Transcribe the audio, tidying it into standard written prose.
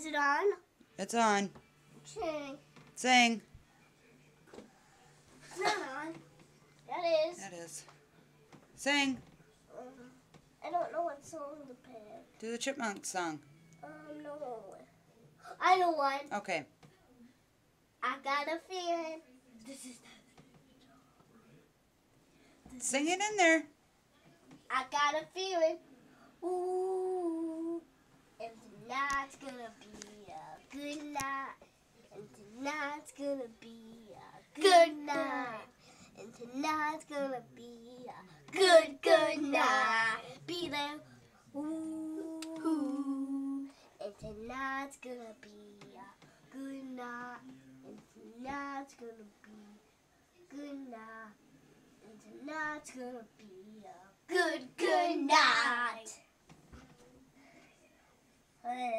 it on? It's on. Sing. Sing. It's not on. That is. That is. Sing. I don't know what song to pick. Do the chipmunk song. No. I know one. Okay. I got a feeling. Sing it in there. I got a feeling. Ooh. And tonight's gonna be a good night. And tonight's gonna be a good night. And tonight's gonna be a good night. Be there. Ooh. And tonight's gonna be a good night. And tonight's gonna be good night. And tonight's gonna be a good night.